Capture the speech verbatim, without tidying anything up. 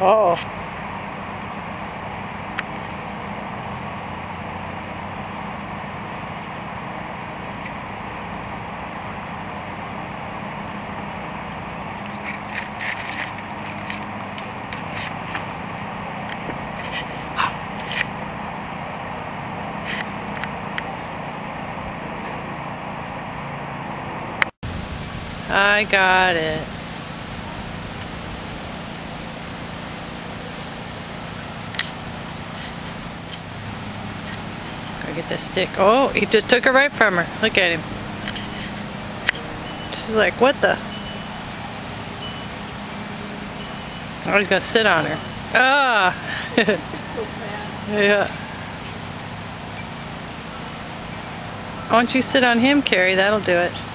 Oh. I got it. Go get that stick. Oh, he just took it right from her. Look at him. She's like, what the? Oh, he's gonna sit on her. Ah! Yeah. Why don't you sit on him, Carrie? That'll do it.